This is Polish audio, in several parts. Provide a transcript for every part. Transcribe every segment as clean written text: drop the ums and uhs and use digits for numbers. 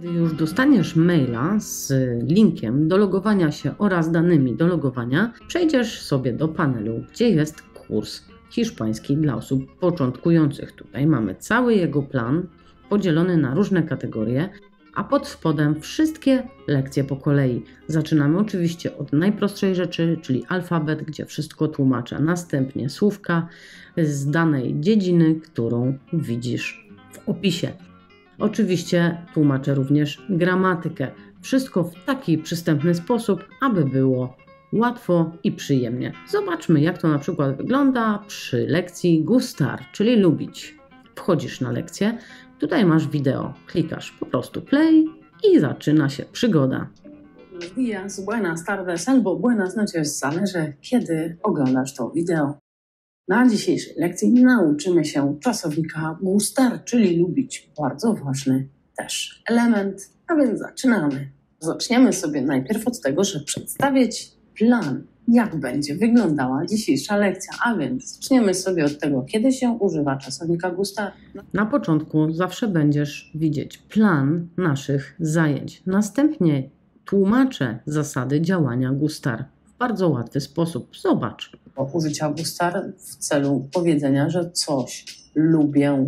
Gdy już dostaniesz maila z linkiem do logowania się oraz danymi do logowania, przejdziesz sobie do panelu, gdzie jest kurs hiszpański dla osób początkujących. Tutaj mamy cały jego plan podzielony na różne kategorie, a pod spodem wszystkie lekcje po kolei. Zaczynamy oczywiście od najprostszej rzeczy, czyli alfabet, gdzie wszystko tłumaczę. Następnie słówka z danej dziedziny, którą widzisz w opisie. Oczywiście tłumaczę również gramatykę. Wszystko w taki przystępny sposób, aby było łatwo i przyjemnie. Zobaczmy, jak to na przykład wygląda przy lekcji gustar, czyli lubić. Wchodzisz na lekcję, tutaj masz wideo, klikasz po prostu play i zaczyna się przygoda. Buenos días, buenas tardes albo buenas noches, zależy kiedy oglądasz to wideo. Na dzisiejszej lekcji nauczymy się czasownika gustar, czyli lubić. Bardzo ważny też element, a więc zaczynamy. Zaczniemy sobie najpierw od tego, że przedstawię Ci plan, jak będzie wyglądała dzisiejsza lekcja, a więc zaczniemy sobie od tego, kiedy się używa czasownika gustar. Na początku zawsze będziesz widzieć plan naszych zajęć. Następnie tłumaczę zasady działania gustar w bardzo łatwy sposób. Zobacz. Użycia gustar w celu powiedzenia, że coś lubię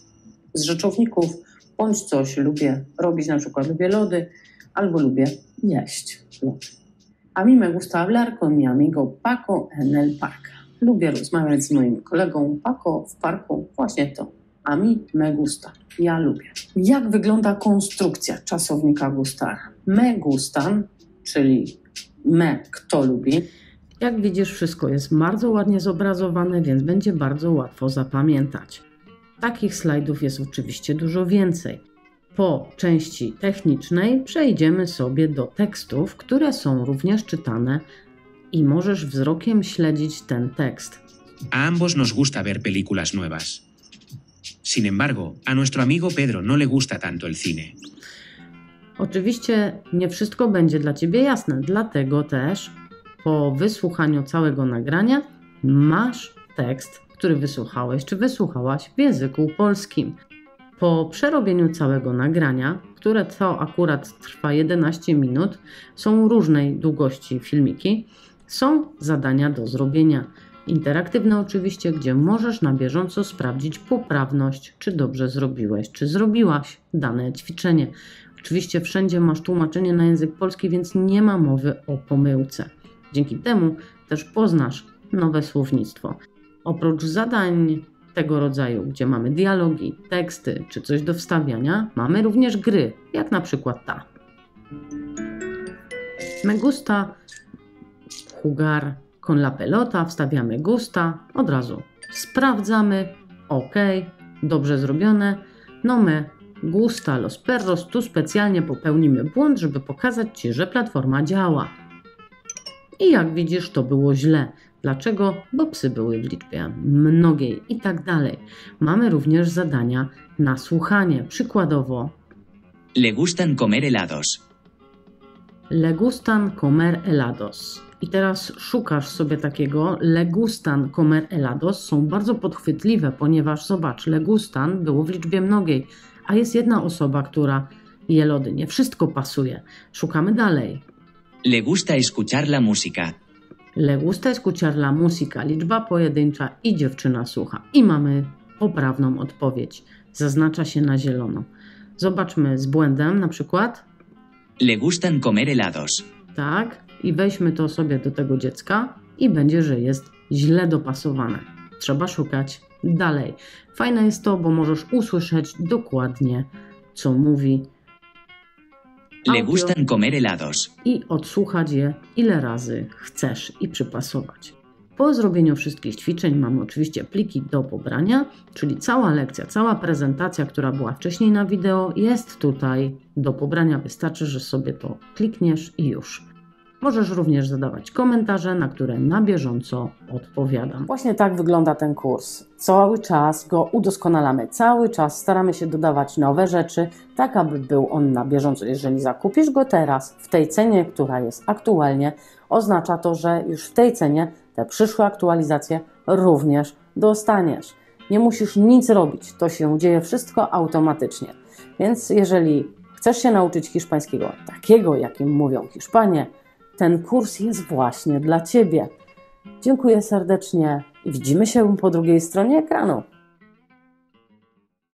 z rzeczowników, bądź coś lubię robić, na przykład lubię lody, albo lubię jeść lody. A mí me gusta hablar con mi amigo Paco en el parque. Lubię rozmawiać z moim kolegą Paco w parku. Właśnie to. A mí me gusta. Ja lubię. Jak wygląda konstrukcja czasownika gustar? Me gustan, czyli me, kto lubi. Jak widzisz, wszystko jest bardzo ładnie zobrazowane, więc będzie bardzo łatwo zapamiętać. Takich slajdów jest oczywiście dużo więcej. Po części technicznej przejdziemy sobie do tekstów, które są również czytane i możesz wzrokiem śledzić ten tekst. A ambos nos gusta ver películas nuevas. Sin embargo, a nuestro amigo Pedro no le gusta tanto el cine. Oczywiście nie wszystko będzie dla Ciebie jasne, dlatego też po wysłuchaniu całego nagrania masz tekst, który wysłuchałeś czy wysłuchałaś w języku polskim. Po przerobieniu całego nagrania, które to akurat trwa 11 minut, są różnej długości filmiki, są zadania do zrobienia. Interaktywne oczywiście, gdzie możesz na bieżąco sprawdzić poprawność, czy dobrze zrobiłeś, czy zrobiłaś dane ćwiczenie. Oczywiście wszędzie masz tłumaczenie na język polski, więc nie ma mowy o pomyłce. Dzięki temu też poznasz nowe słownictwo. Oprócz zadań tego rodzaju, gdzie mamy dialogi, teksty czy coś do wstawiania, mamy również gry, jak na przykład ta. Me gusta jugar con la pelota, wstawiamy gusta, od razu sprawdzamy, ok, dobrze zrobione. No me gusta los perros, tu specjalnie popełnimy błąd, żeby pokazać Ci, że platforma działa. I jak widzisz, to było źle. Dlaczego? Bo psy były w liczbie mnogiej i tak dalej. Mamy również zadania na słuchanie. Przykładowo Le gustan comer helados. Le gustan comer helados. I teraz szukasz sobie takiego le gustan comer helados. Są bardzo podchwytliwe, ponieważ zobacz, le gustan było w liczbie mnogiej, a jest jedna osoba, która je lody. Nie wszystko pasuje. Szukamy dalej. Le gusta escuchar la música. Le gusta escuchar la música, liczba pojedyncza i dziewczyna słucha. I mamy poprawną odpowiedź. Zaznacza się na zielono. Zobaczmy z błędem na przykład. Le gustan comer helados. Tak, i weźmy to sobie do tego dziecka i będzie, że jest źle dopasowane. Trzeba szukać dalej. Fajne jest to, bo możesz usłyszeć dokładnie, co mówi Le gustan comer helados. I odsłuchać je ile razy chcesz i przypasować. Po zrobieniu wszystkich ćwiczeń mamy oczywiście pliki do pobrania, czyli cała lekcja, cała prezentacja, która była wcześniej na wideo, jest tutaj do pobrania. Wystarczy, że sobie to klikniesz i już. Możesz również zadawać komentarze, na które na bieżąco odpowiadam. Właśnie tak wygląda ten kurs. Cały czas go udoskonalamy, cały czas staramy się dodawać nowe rzeczy, tak aby był on na bieżąco. Jeżeli zakupisz go teraz w tej cenie, która jest aktualnie, oznacza to, że już w tej cenie te przyszłe aktualizacje również dostaniesz. Nie musisz nic robić, to się dzieje wszystko automatycznie. Więc jeżeli Chcesz się nauczyć hiszpańskiego takiego, jakim mówią Hiszpanie? Ten kurs jest właśnie dla Ciebie. Dziękuję serdecznie i widzimy się po drugiej stronie ekranu.